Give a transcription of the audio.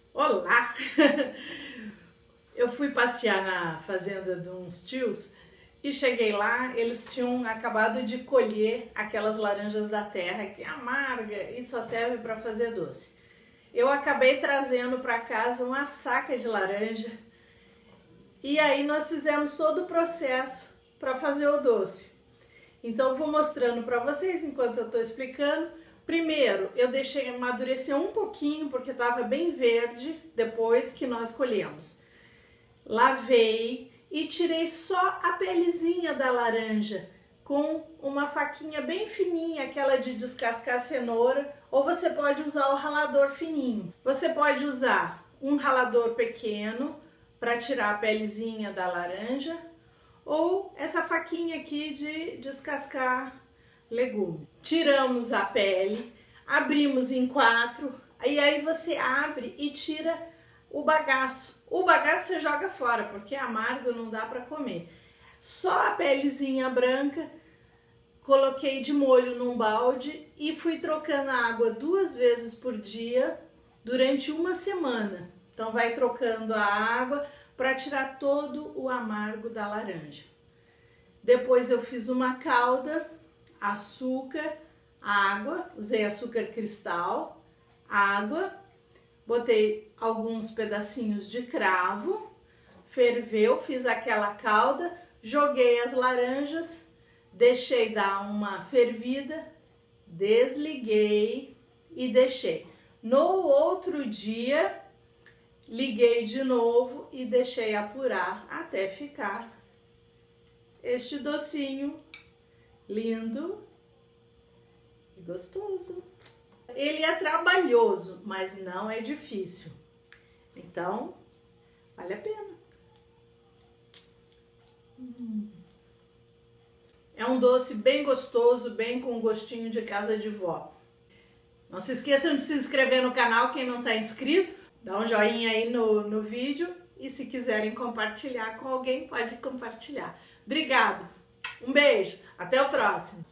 Olá! Eu fui passear na fazenda de uns tios e cheguei lá, eles tinham acabado de colher aquelas laranjas da terra que é amarga e só serve para fazer doce. Eu acabei trazendo para casa uma saca de laranja e aí nós fizemos todo o processo para fazer o doce. Então eu vou mostrando para vocês enquanto eu estou explicando. Primeiro, eu deixei amadurecer um pouquinho, porque estava bem verde, depois que nós colhemos. Lavei e tirei só a pelezinha da laranja, com uma faquinha bem fininha, aquela de descascar cenoura, ou você pode usar o ralador fininho. Você pode usar um ralador pequeno para tirar a pelezinha da laranja, ou essa faquinha aqui de descascar legume. Tiramos a pele, abrimos em quatro, e aí você abre e tira o bagaço. O bagaço você joga fora, porque é amargo, não dá para comer. Só a pelezinha branca, coloquei de molho num balde e fui trocando a água 2 vezes por dia durante uma semana. Então vai trocando a água para tirar todo o amargo da laranja. Depois eu fiz uma calda, açúcar, água, usei açúcar cristal, água, botei alguns pedacinhos de cravo, ferveu, fiz aquela calda, joguei as laranjas, deixei dar uma fervida, desliguei e deixei. No outro dia, liguei de novo e deixei apurar até ficar este docinho lindo e gostoso. Ele é trabalhoso, mas não é difícil. Então, vale a pena. É um doce bem gostoso, bem com gostinho de casa de vó. Não se esqueçam de se inscrever no canal, quem não está inscrito. Dá um joinha aí no vídeo. E se quiserem compartilhar com alguém, pode compartilhar. Obrigado. Um beijo. Até o próximo.